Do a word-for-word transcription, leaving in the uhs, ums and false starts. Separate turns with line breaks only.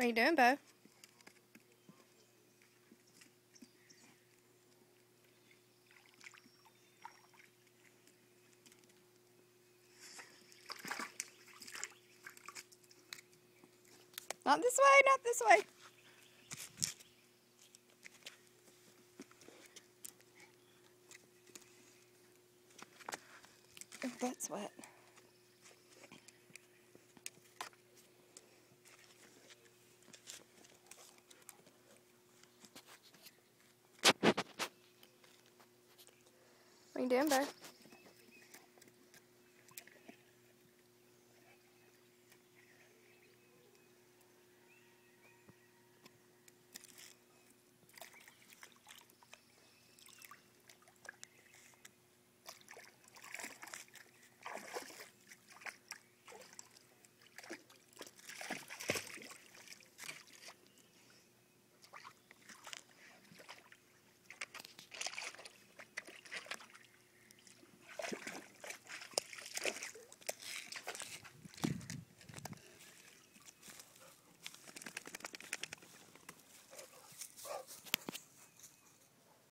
What are you doing, Beau? Not this way, not this way. Your butt's wet. What are you doing, Beau?